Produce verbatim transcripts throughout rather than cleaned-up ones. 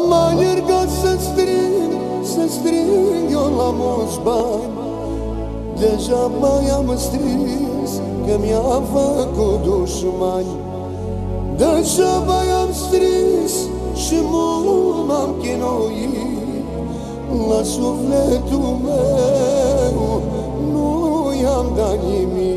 Am alergat să strâng, să strâng eu la mulți bani. Deja mai am strâns, că mi-a făcut dușmani. Deja mai am strâns și mult m-am chinuit. La sufletul meu nu i-am dat nimic.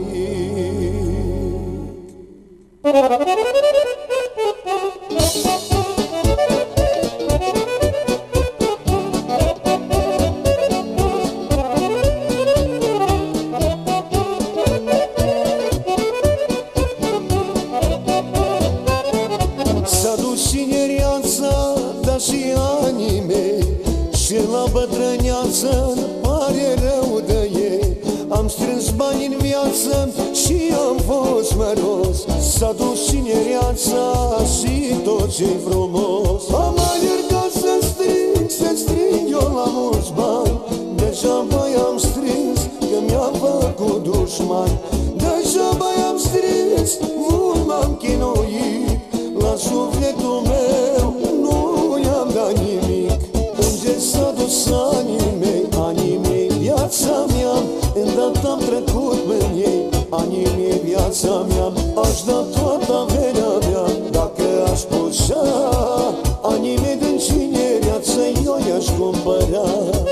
S-a dus cineriața, dar și anii mei, și la bătrâneață pare rău de ei. Am strâns bani în viață și am fost măros. S-a dus cineriața și tot ce-i frumos. Am alergat să strâng, să strâng eu la mulți bani. Deja mai am strâns, că mi-a făcut dușmani. Deja mai am strâns, mult m-am chinuit. La sufletul meu nu i-am dat nimic. Unde s-a dus anii mei, anii mei, viața mea, îndată am trecut pe ei. Anii mei, viața mea, aș da toată averea mea. Dacă aș putea, anii mei din cineriață eu i-aș cumpăra.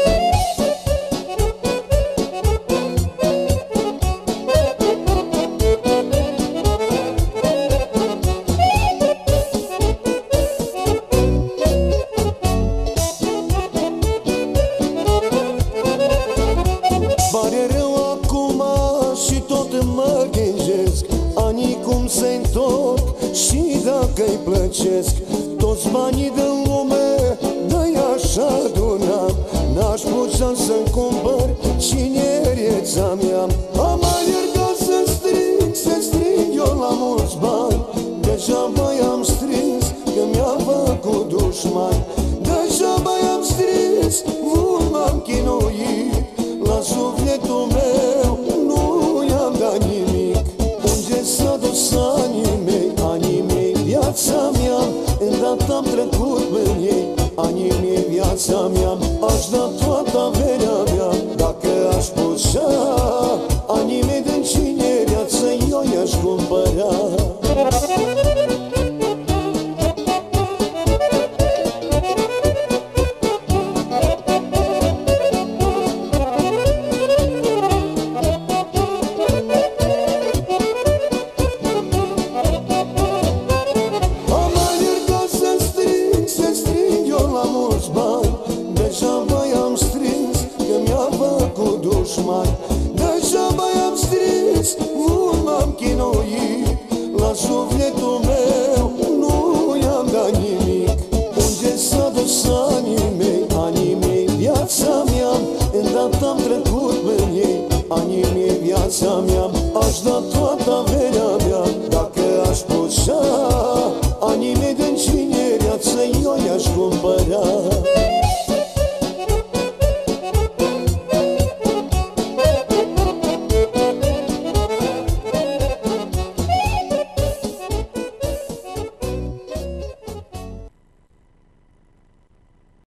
Pare rău acum și tot mă gândesc anii cum se întorc și dacă-i plăcesc. Toți banii din lume de-i așa adunam, n-aș putea să-mi cumpăr cineriața mea. Am alergat să strâng, să strâng eu la mulți bani. Deja mai am strâns, că mi-a făcut dușmani. Deja mai am strâns, mult m-am chinuit. La sufletul meu nu i-am dat nimic. Unde s-a dus anii mei, anii mei, viața mea, îndată am trecut pe ei. Anii mei, viața mea, aș da toată averea mea. Dacă aș putea, anii mei din cineriață eu i-aș cumpăra. Deja mai am strâns, că mi-a făcut dușmani. Deja mai am strâns, mult m-am chinuit. La sufletul meu nu i-am dat nimic. Unde s-a dus anii mei, anii mei, viața mea, îndată am trecut pe ei. Anii mei, viața mea, aș da toată averea mea. Dacă aș putea, anii mei din cineriață eu i-aș cumpăra.